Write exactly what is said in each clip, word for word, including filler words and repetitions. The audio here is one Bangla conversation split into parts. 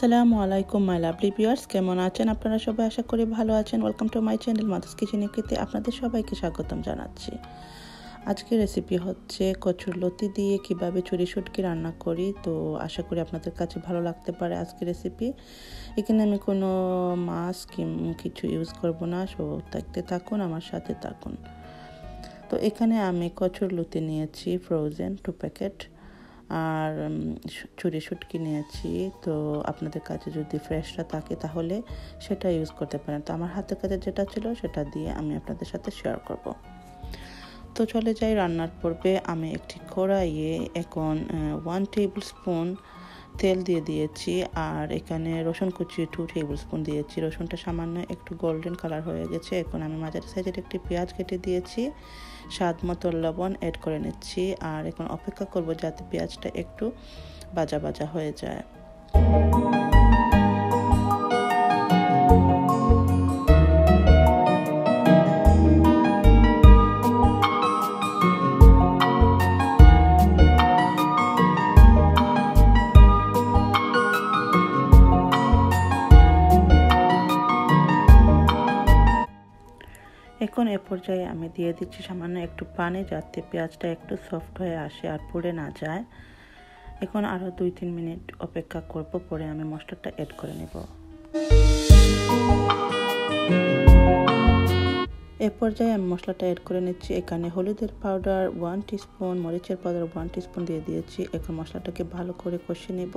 আসসালামু আলাইকুম মাই লাভলি ভিউয়ার্স, কেমন আছেন আপনারা সবাই? আশা করি ভালো আছেন। Welcome to my channel mother's kitchen ইউকেতে আপনাদের সবাইকে স্বাগতম জানাচ্ছি। আজকের রেসিপি হচ্ছে কচুর লতি দিয়ে কিভাবে চুরি শুটকি রান্না করি। তো আশা করি আপনাদের কাছে ভালো লাগতে পারে আজকের রেসিপি। এখানে আমি কোনো মাছ কি কিছু ইউজ করব না, সো দেখতে থাকুন, আমার সাথে থাকুন। তো এখানে আমি কচুর লতি নিয়েছি ফ্রোজেন টু প্যাকেট, আর চুরি শুটকি নিয়েছি। তো আপনাদের কাছে যদি ফ্রেশটা থাকে তাহলে সেটা ইউজ করতে পারেন। তো আমার হাতের কাছে যেটা ছিল সেটা দিয়ে আমি আপনাদের সাথে শেয়ার করব। তো চলে যাই রান্নার পূর্বে। আমি একটি কড়াইয়ে এখন ওয়ান টেবিল স্পুন তেল দিয়ে দিয়েছি, আর এখানে রসুন কুচি টু টেবিল স্পুন দিয়েছি। রসুনটা সামান্য একটু গোল্ডেন কালার হয়ে গেছে। এখন আমি মাঝারি সাইজের একটি পেঁয়াজ কেটে দিয়েছি, স্বাদ মতো লবণ অ্যাড করে নিচ্ছি, আর এখন অপেক্ষা করব যাতে পেঁয়াজটা একটু ভাজা ভাজা হয়ে যায়। এখন এ পর্যায়ে আমি দিয়ে দিচ্ছি সামান্য একটু পানি, যাতে পেঁয়াজটা একটু সফট হয়ে আসে আর পুড়ে না যায়। এখন আরও দুই তিন মিনিট অপেক্ষা করব, পরে আমি মশলাটা অ্যাড করে নেব। এ পর্যায়ে আমি মশলাটা অ্যাড করে নিচ্ছি। এখানে হলুদের পাউডার ওয়ান টিস্পুন, মরিচের পাউডার ওয়ান টিস্পুন দিয়ে দিয়েছি। এখন মশলাটাকে ভালো করে কষিয়ে নেব।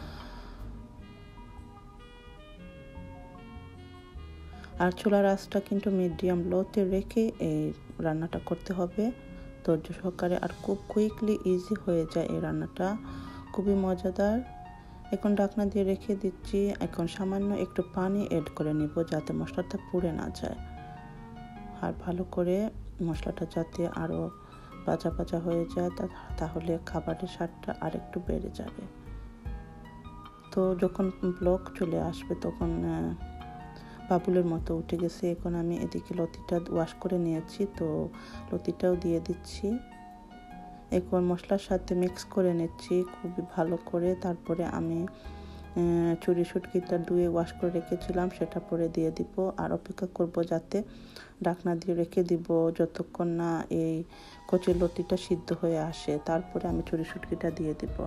আর চুলার আঁচটা কিন্তু মিডিয়াম লোতে রেখে এই রান্নাটা করতে হবে, ধৈর্য সহকারে। আর খুব কুইকলি ইজি হয়ে যায় এই রান্নাটা, খুবই মজাদার। এখন ঢাকনা দিয়ে রেখে দিচ্ছি। এখন সামান্য একটু পানি অ্যাড করে নিব যাতে মশলাটা পুড়ে না যায়, আর ভালো করে মশলাটা যাতে আরও ভাজা ভাজা হয়ে যায়, তাহলে খাবারের স্বাদটা আর একটু বেড়ে যাবে। তো যখন ব্লক চলে আসবে তখন বাবুলের মতো উঠে গেছে। এখন আমি এদিকে লতিটা ওয়াশ করে নিয়েছি, তো লতিটাও দিয়ে দিচ্ছি। এখন মশলার সাথে মিক্স করে নিচ্ছি খুবই ভালো করে। তারপরে আমি চুরি শুটকিটা ধুয়ে ওয়াশ করে রেখেছিলাম সেটা পরে দিয়ে দিব, আর অপেক্ষা করব যাতে ঢাকনা দিয়ে রেখে দিব যতক্ষণ না এই কচুর লতিটা সিদ্ধ হয়ে আসে। তারপরে আমি চুরি শুটকিটা দিয়ে দিব।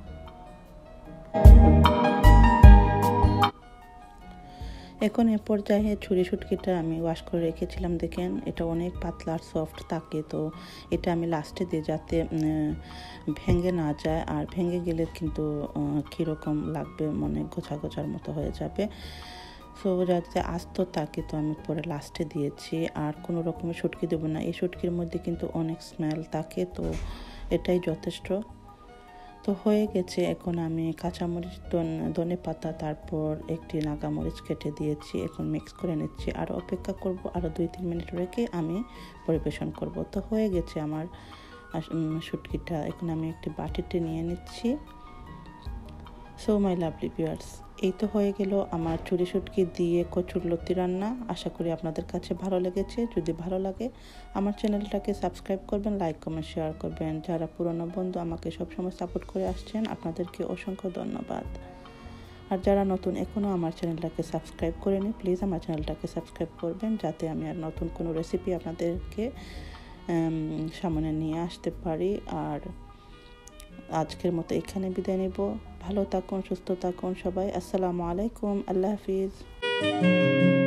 এখন এ পর্যায়ে ছুরি শুটকিটা আমি ওয়াশ করে রেখেছিলাম, দেখেন এটা অনেক পাতলা আর সফট থাকে। তো এটা আমি লাস্টে দিই যাতে ভেঙে না যায়, আর ভেঙে গেলে কিন্তু কীরকম লাগবে, মনে গোছা গোছার মতো হয়ে যাবে। সো যাতে আস্ত থাকে, তো আমি পরে লাস্টে দিয়েছি। আর কোনো রকমের শুটকি দেবো না, এই শুটকির মধ্যে কিন্তু অনেক স্মেল থাকে, তো এটাই যথেষ্ট। তো হয়ে গেছে। এখন আমি কাঁচামরিচ, ধনে পাতা, তারপর একটি নাগা মরিচ কেটে দিয়েছি। এখন মিক্স করে নিচ্ছি, আর অপেক্ষা করব আরও দুই তিন মিনিট রেখে আমি পরিবেশন করব। তো হয়ে গেছে আমার শুটকিটা। এখন আমি একটি বাটিতে নিয়ে নিচ্ছি। সো মাই লাভলি ভিউয়ার্স, এই তো হয়ে গেল আমার চুরি শুটকি দিয়ে কচুর লতি রান্না। আশা করি আপনাদের কাছে ভালো লেগেছে। যদি ভালো লাগে আমার চ্যানেলটাকে সাবস্ক্রাইব করবেন, লাইক কমেন্ট শেয়ার করবেন। যারা পুরনো বন্ধু আমাকে সবসময় সাপোর্ট করে আসছেন, আপনাদেরকে অসংখ্য ধন্যবাদ। আর যারা নতুন এখনও আমার চ্যানেলটাকে সাবস্ক্রাইব করেনি, প্লিজ আমার চ্যানেলটাকে সাবস্ক্রাইব করবেন, যাতে আমি আর নতুন কোনো রেসিপি আপনাদেরকে সামনে নিয়ে আসতে পারি। আর আজকের মতো এখানে বিদায় নেব। ভালো থাকুন, সুস্থ থাকুন সবাই। আসসালামু আলাইকুম, আল্লাহ হাফিজ।